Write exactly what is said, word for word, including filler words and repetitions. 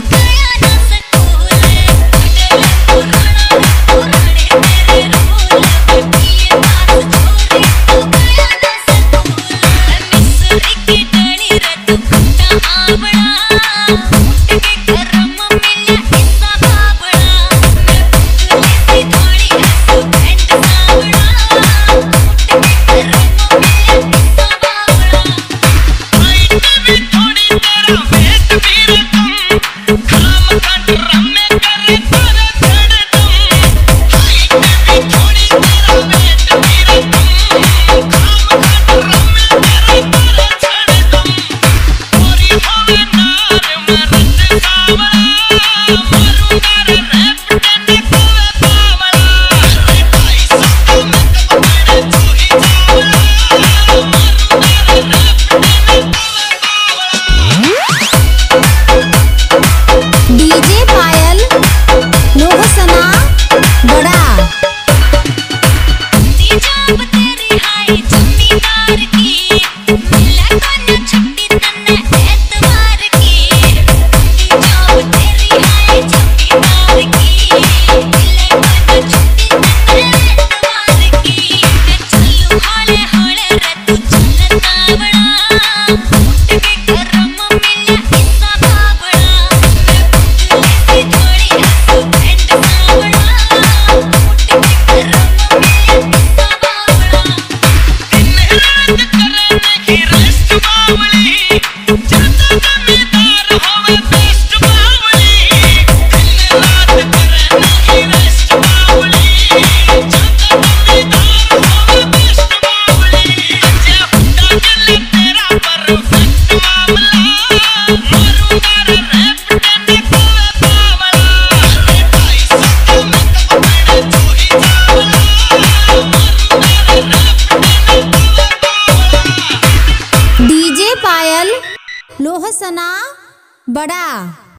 DJ पायल लोहसना बड़ा तेरी हाय जमींदार की मिला कौन छुट्टी तन्ने एतवार की जॉब तेरी हाय जमींदार की मिला कौन छुट्टी तन्ने एतवार की चलू हौले हौले रे तू चलता बड़ा उठ के गरम मिला हिस्सा बाबड़ा डीजे पायल लोहसना बड़ा।